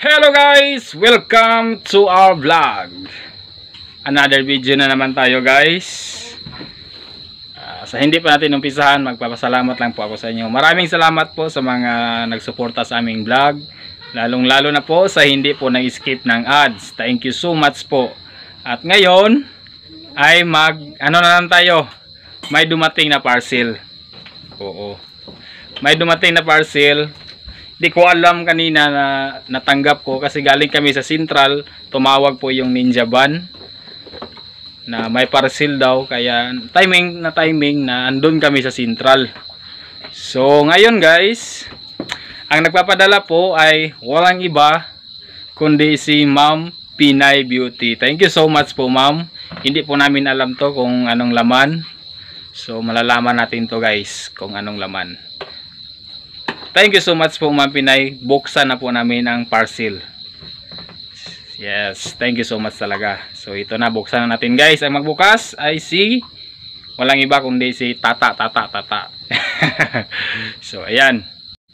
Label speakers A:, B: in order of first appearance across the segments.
A: Hello guys! Welcome to our vlog. Another video na naman tayo guys. Sa hindi pa natin umpisahan, magpapasalamat lang po ako sa inyo. Maraming salamat po sa mga nagsuporta sa aming vlog. Lalong-lalo na po sa hindi po nag-skip ng ads. Thank you so much po. At ngayon ay ano na lang tayo. May dumating na parcel. Oo. May dumating na parcel. Di ko alam kanina na natanggap ko kasi galing kami sa Central, tumawag po yung Ninja Van na may parcel daw, kaya timing na andun kami sa Central. So ngayon guys, ang nagpapadala po ay walang iba kundi si Ma'am Pinay Beauty. Thank you so much po ma'am. Hindi po namin alam to kung anong laman. So malalaman natin to guys kung anong laman. Thank you so much po Ma'am Pinay. Buksan na po namin ang parcel. Yes, thank you so much talaga. So ito na, buksan na natin guys. Ang magbukas ay si walang iba kundi si Tata. So ayan.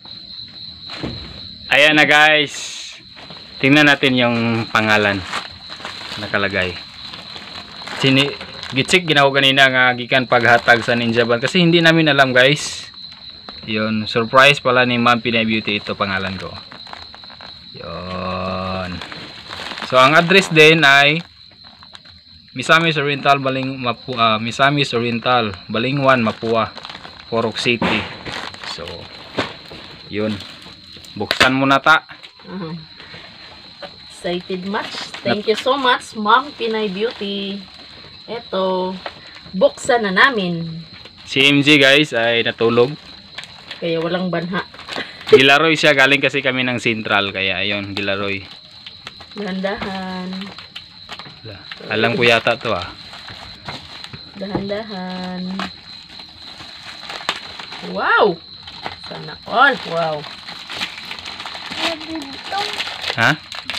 A: Ayan na guys. Tingnan natin yung pangalan nakalagay. Gitsik ginawa kanina nga gikan paghatag sa Ninja Van kasi hindi namin alam guys. Yun, surprise pala ni Ma'am Pinay Beauty, ito pangalan ko. Yun. So ang address din ay Misamis Oriental, Misamis Oriental, Balingwan, Mapua, Corok City. So, yun. Buksan mo na ta.
B: Excited much. Thank you so much, Ma'am Pinay Beauty. Ito, buksan na namin.
A: Si MJ guys ay natulog.
B: Kaya walang banha.
A: Gilaroy siya, galing kasi kami ng Central, kaya ayun, gilaroy.
B: Dahan-dahan.
A: Alam ko yata to ah.
B: Dahan-dahan. Wow! Sana all. Wow.
A: Ha?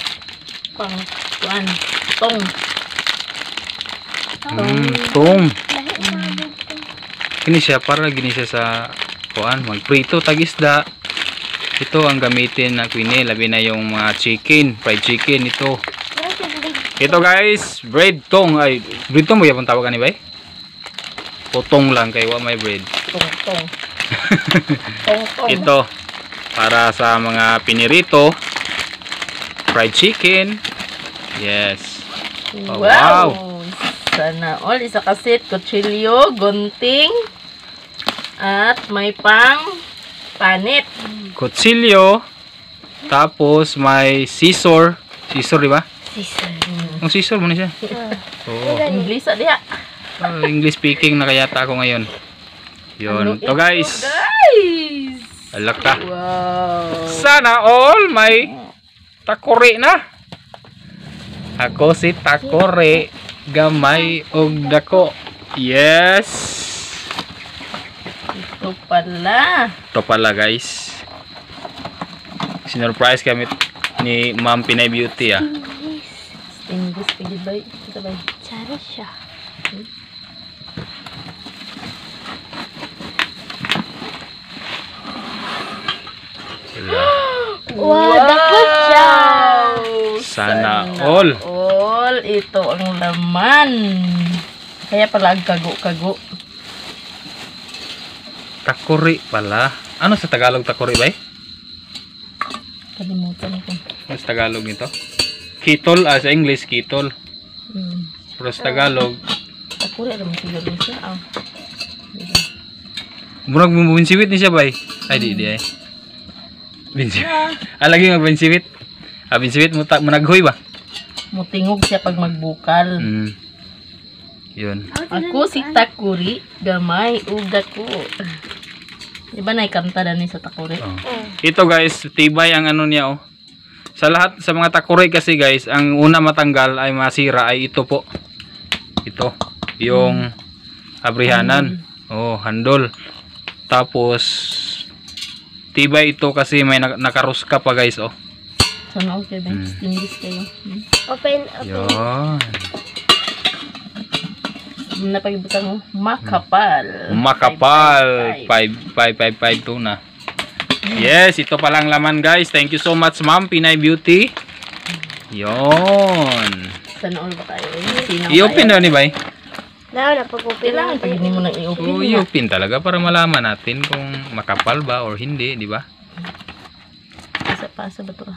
B: Tong.
A: Tong. Kini siya, para gini siya sa magprito tagisda. Ito ang gamitin na kuini, labi na yung mga chicken, fried chicken ito. Ito guys, bread tong. Ay, bread tong mo yapon tawagan ni bay? Potong lang kay wa may bread.
B: Tong.
A: Ito para sa mga pinirito, fried chicken. Yes. Oh, wow.
B: Sana all, isa kasit, kutsilyo, gunting, at may pang panit.
A: Kutsilyo, tapos may scissor. Scissor, di ba?
B: Scissor.
A: Ang scissor mo na siya. Oo.
B: English diya.
A: English speaking na kayata ako ngayon. Yun. Ito guys. Alak ka.
B: Wow.
A: Sana all may takore na. Ako si takore. Gamay og dako. Yes. Ito pala guys. Sinurprise kami ni Ma'am Pinay Beauty ah.
B: English pigid bay. Ito bay.
C: Cara siya.
B: Wow,
C: dako siya.
A: Sana all.
B: Ito ang laman. Kaya pala ang kago-kago.
A: Takori pala. Ano sa Tagalog takori ba?
B: Kalimutan ko.
A: Ano sa Tagalog nito? Kitol, sa English kitol. Pero sa Tagalog
B: Takuri alam mo siguro siya.
A: murag binsiwit ni siya ba? Ay di ay. Binsiwit. Lagi binsiwit. Binsiwit mo naghoy ba?
B: Mutingog siya pag magbukal.
A: Yun.
B: Ako si Takuri, gamay ug dako. Di ba naikanta na ni sa Takuri?
A: Ito guys, tibay ang ano niya oh. Sa lahat sa mga takuri kasi guys, ang una matanggal ay masira ay ito po. Ito, yung abrihanan. Handol. Tapos tibay ito kasi may nakaruska pa guys oh.
B: Sana okay ba? English kayo.
C: Open.
A: Yun.
B: Napagibutan mo, makapal.
A: Makapal. 555 to na. Yes, ito palang laman guys. Thank you so much Ma'am Pinay Beauty. Yon.
B: Sana all ba tayo?
A: I-open na ni Bay.
C: Na pag-open
B: Kailangan
C: natin.
B: paginin mo nang i-open.
A: Oo, i-open talaga para malaman natin kung makapal ba or hindi, di ba?
B: Pasa ba ito?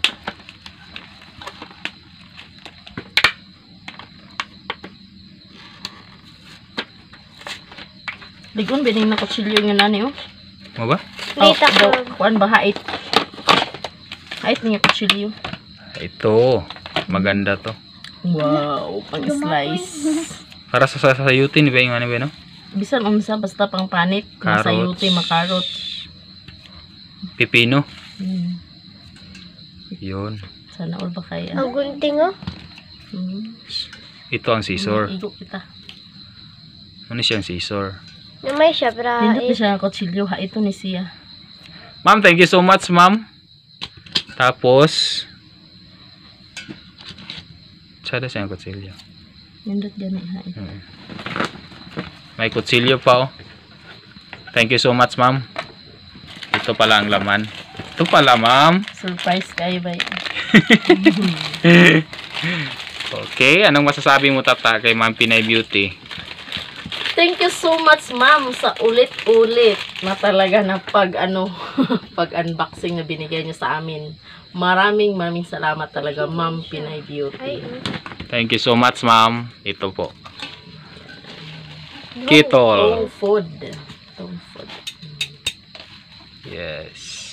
B: Ligon, bining na kutsilyo yung nani, oh.
A: Mo ba?
C: Dita ko.
B: Kuan ba, hait? Hait niya kutsilyo.
A: Ito, maganda to.
B: Wow, pang-slice.
A: Para sa sayutin, di ba yung ano ba, no?
B: Bisan umsa, basta pang panit.
A: Carrots.
B: Masayuti, makarot.
A: Pipino.
B: Hmm.
A: Yun.
B: Sana all ba kaya?
C: Ang gunting oh.
B: Hmm.
A: Ito ang scissor.
B: Igo kita.
A: Ano siyang scissor?
C: Namay siya, bra.
B: Nindot na siya ang kutsilyo. Ha, ito ni siya.
A: Ma'am, thank you so much, ma'am. Tapos, sada siyang kutsilyo.
B: Nindot gani, ha.
A: May kutsilyo pa, oh. Thank you so much, ma'am. Ito pala ang laman. Ito pala, ma'am.
B: Surprise kayo ba?
A: Okay, anong masasabi mo tata kay Ma'am Pinay Beauty?
B: Thank you so much, ma'am, sa ulit-ulit na talaga na pag-unboxing na binigay niyo sa amin. Maraming salamat talaga, Ma'am Pinay Beauty.
A: Thank you so much, ma'am. Ito po. Kitol.
B: Tong food. Tong food.
A: Yes.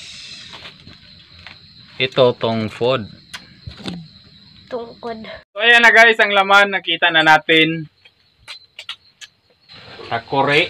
A: Ito tong food.
C: Tungkod.
A: So ayan na guys, ang laman nakita na natin. Takore.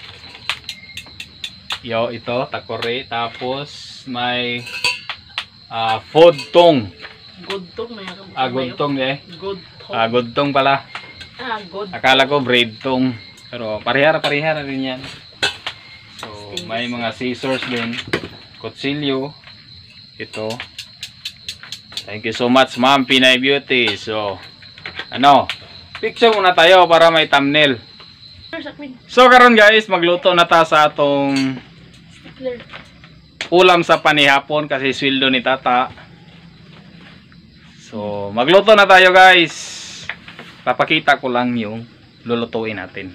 A: Yo, ito, takore. Tapos may food tong.
B: Good tong na yan.
A: Good tong eh.
B: Good tong.
A: Good tong pala.
B: Good.
A: Akala ko bread tong. Pero parehara rin yan. So, may mga scissors din. Kutsilyo. Ito. Thank you so much, Ma'am Pinay Beauty. So, picture muna tayo para may thumbnail. So, karon guys, magluto na ta sa atong ulam sa panihapon kasi sweldo ni tata. So, magluto na tayo guys. Papakita ko lang yung lulutuin natin.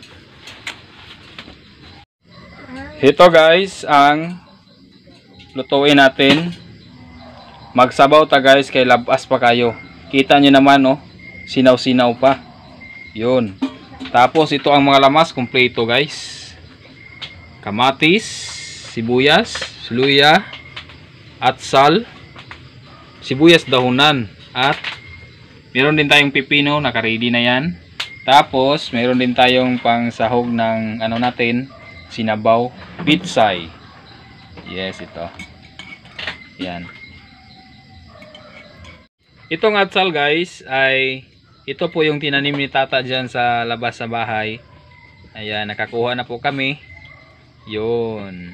A: Ito guys, ang lutuin natin. Magsabaw ta guys, kay labas pa kayo. Kita nyo naman, oh, sinaw-sinaw pa. Yun. Tapos ito ang mga lamas, kompleto guys. Kamatis, sibuyas, luya, at sal. Sibuyas dahunan. At meron din tayong pipino, naka-ready na yan. Tapos meron din tayong pang sahog ng natin, sinabaw, pitsay. Yes, ito. Yan. Itong atsal guys ay ito po yung tinanim ni tata dyan sa labas sa bahay. Ayan, nakakuha na po kami. Yun.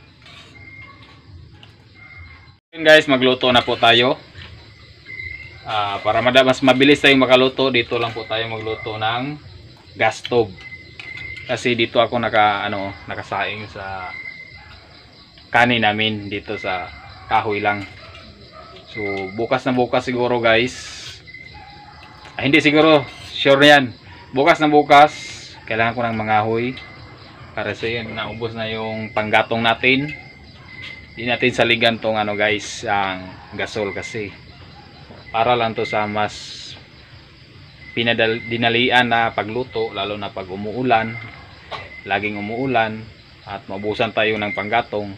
A: Yun guys, magluto na po tayo. Para mas mabilis tayong makaluto, dito lang po tayo magluto ng gas stove. Kasi dito ako nakasaing sa kanin namin dito sa kahoy lang. So bukas na bukas siguro guys. Hindi siguro, sure yan. Bukas na bukas, kailangan ko ng mangahoy. Para sa yun, naubos na yung panggatong natin. Hindi natin saligan tong guys, ang gasol kasi. Para lang to sa mas dinalian na pagluto, lalo na pag umuulan. Laging umuulan at maubusan tayo ng panggatong.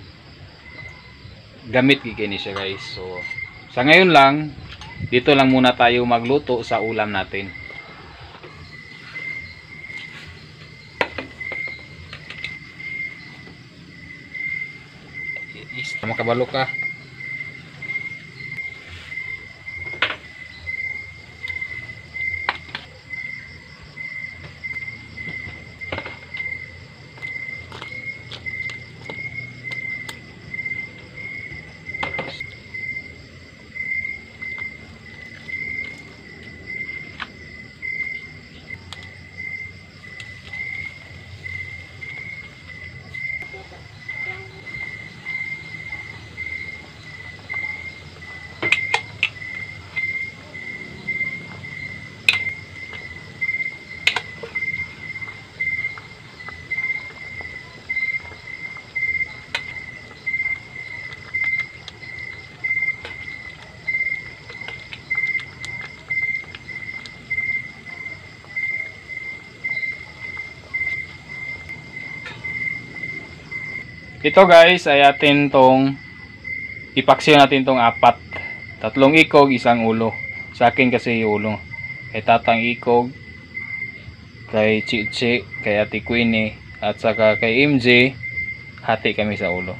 A: Gamit kikini siya guys. So sa ngayon lang, dito lang muna tayo magluto sa ulam natin. Makabalo ka. Ito guys ay atin tong ipaksiw natin tong 4. 3 ikog, 1 ulo. Sa akin kasi yung ulo. Kay tatang ikog, kay Chichi, kay Ate Queenie, at saka kay MJ, hati kami sa ulo.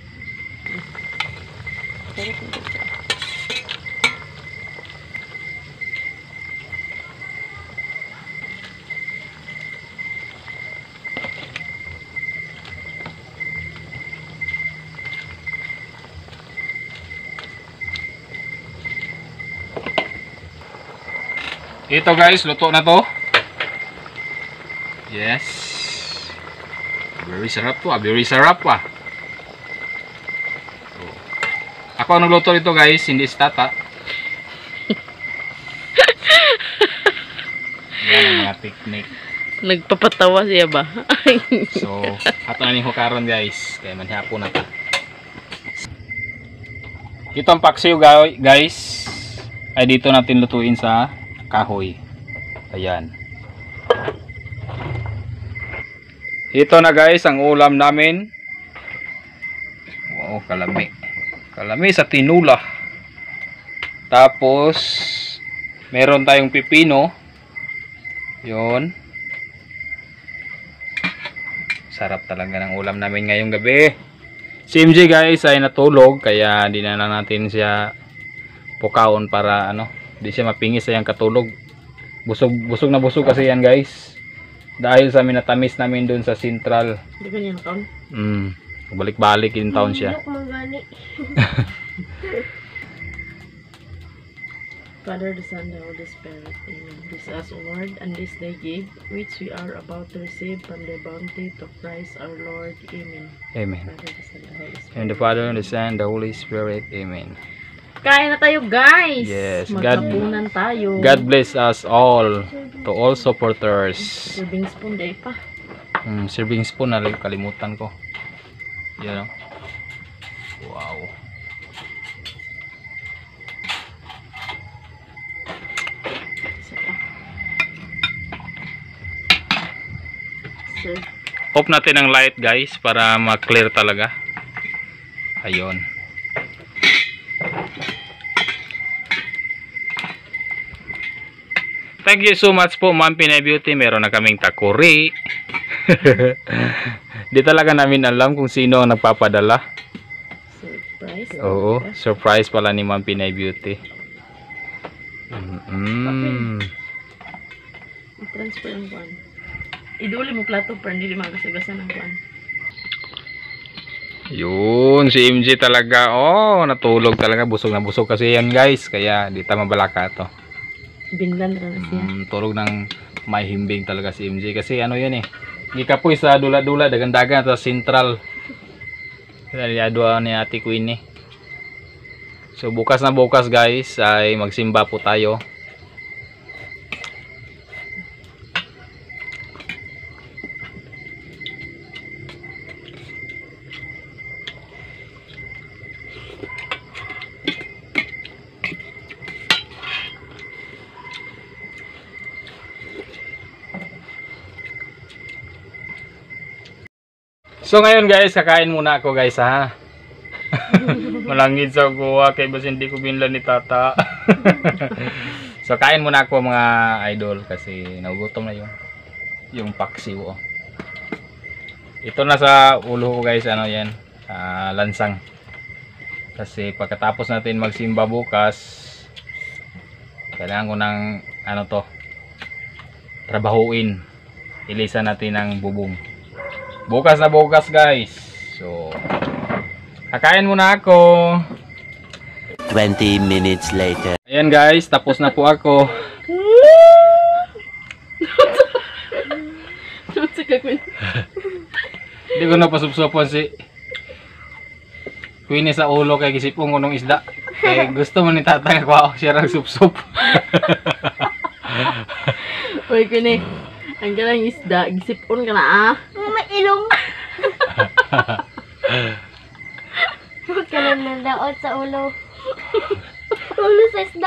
A: Ito guys, luto na to. Yes. Very sarap to, very sarap pa. Ako ang nagluto nito guys, hindi si Tata. Yan ang mga technique.
B: Nagpapatawa siya ba?
A: So, ato na ning hukaron guys. Kaya manhapon na ta. Ito ang paksiw guys. Ay dito natin lutuin sa kahoy. Ayan. Ito na guys ang ulam namin. Wow, kalami. Kalami sa tinula. Tapos meron tayong pipino. Yon. Sarap talaga ng ulam namin ngayong gabi. Si MJ guys ay natulog kaya hindi na lang natin siya pukaon para ano, hindi siya mapingis sa yang katulog. Busog na busog kasi yan guys. Dahil sa minatamis namin dun sa Central.
B: Hindi ko niya nakaon.
A: Balik-balik yung town siya.
B: Father, the Son, the Holy Spirit. Amen. This is our word and this they give, which we are about to receive from the bounty of Christ our Lord. Amen.
A: Amen.
B: Father, the Son, the Holy Spirit.
A: And the Father, and the Son, the Holy Spirit. Amen.
B: Kain na tayo guys!
A: Yes,
B: magkapunan tayo.
A: God bless us all. To all supporters.
B: Serving spoon day pa.
A: Serving spoon na kalimutan ko. Yan o. Wow.
B: Isa pa. Sir.
A: Off natin ang light guys para ma-clear talaga. Ayun. Thank you so much po Ma'am Pinay Beauty. Meron na kaming takuri. Di talaga namin alam kung sino ang nagpapadala.
B: Surprise.
A: Oo, surprise pala ni Ma'am Pinay Beauty.
B: I-transfer yung buwan. Iduli mo plato para hindi magasagasan ng buwan.
A: Yun, si MJ talaga. Oh, natulog talaga. Busog na busog kasi yan guys. Kaya di tama balaka to.
B: Binlan na siya.
A: Tulog ng may himbing talaga si MJ. Kasi ano yun eh. Gikapoy sa dula-dula. Dagan-dagan sa Central. Kaya ni Ate Queenie. So bukas na bukas guys ay magsimba po tayo. So ngayon guys, kakain muna ako guys ha. Malangid sa guwa kay bas hindi ko binlan ni Tata. So kain muna ako mga idol kasi nagugutom na yung paksiw oh. Ito na sa ulo ko guys, ano yan, lansang. Kasi pagkatapos natin magsimba bukas, kailangan ko ng ano to, trabahuin. Ilisan natin ng bubong. Bukas na bukas guys. So kakain muna ako.
D: 20 minutes later.
A: Ayan guys, tapos na po ako. Hindi ko na pasupsupon si Queenie sa ulo kay gisipong ko nung isda. Kaya gusto mo ni Tata nga kuha siya ng supsup.
B: Uy Queenie, ang galang isda, gisipon ka na ah.
C: May ilong. Huwag ka lang nandaot sa ulo. Ulo sa isda.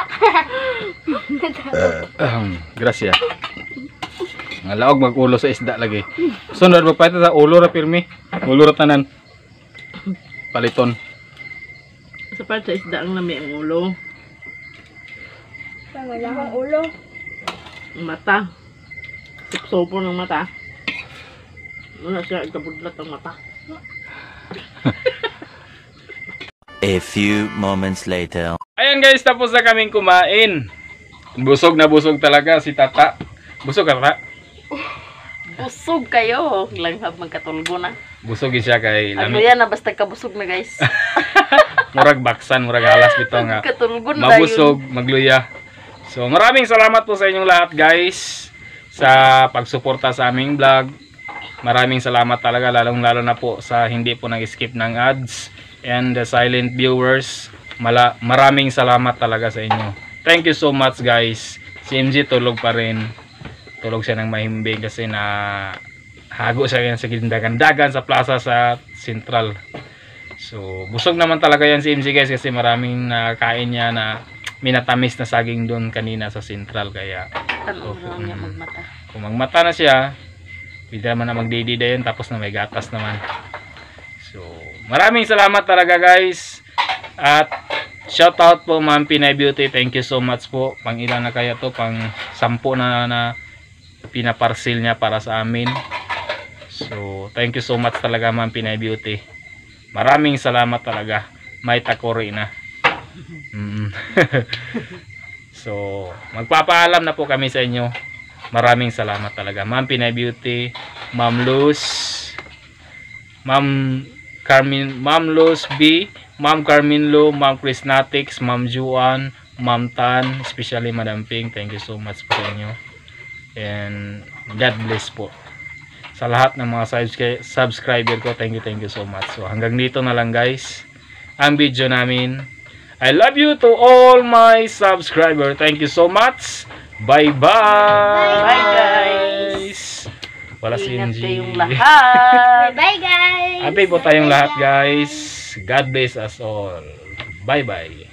A: Gracias. Nga laog mag-ulo sa isda lagi. Sunod magpahit sa ulo ra pirmi. Ulo ra tanan. paliton.
B: Sa part sa isda ang lami ang ulo.
C: Wala akong ulo.
B: Ang mata. Supsopo ng mata. Wala siya, ikabudlat ang mata.
D: A few moments later.
A: Ayan guys, tapos na kaming kumain. Busog na busog talaga si Tata. Busog ka, Tata?
B: Busog kayo. Langhap magkatulgo na.
A: Busog siya kay
B: Ano
A: lami.
B: yan na basta kabusog na guys.
A: Murag baksan, murag halas bitaw nga.
B: Katulgo na
A: Mabusog, magluya. So maraming salamat po sa inyong lahat guys sa pagsuporta sa aming vlog. Maraming salamat talaga, lalong lalo na po sa hindi po nag-skip ng ads and the silent viewers. Maraming salamat talaga sa inyo. Thank you so much guys. Si MG tulog pa rin. Tulog siya ng mahimbing kasi na hago siya sa dagan sa plaza sa Central. So busog naman talaga yan si MG guys kasi maraming nakain niya na minatamis na saging doon kanina sa Central. Kaya kung magmata na siya, pwede naman na magdidida yun, tapos na may gatas naman. So maraming salamat talaga guys. At shout out po Ma'am Pinay Beauty, thank you so much po. Pang ilan na kaya to, pang 10 na pinaparcel niya para sa amin. So thank you so much talaga Ma'am Pinay Beauty. Maraming salamat talaga. May takori na. So magpapaalam na po kami sa inyo. Maraming salamat talaga Ma'am Pinay Beauty, Ma'am Luz, Ma'am Luz B, Ma'am Carmen Lo, Ma'am Chrisnatics, Ma'am Juan, Ma'am Tan, especially Madam Ping. Thank you so much po sa inyo. And God bless po sa lahat ng mga subscriber ko. Thank you so much. So hanggang dito na lang guys ang video namin. I love you to all my subscriber. Thank you so much. Bye bye.
B: Bye guys.
A: Wala si
B: Ingat
A: NG.
B: kayong lahat.
C: Bye guys!
A: Happy po tayong lahat guys. God bless us all. Bye bye.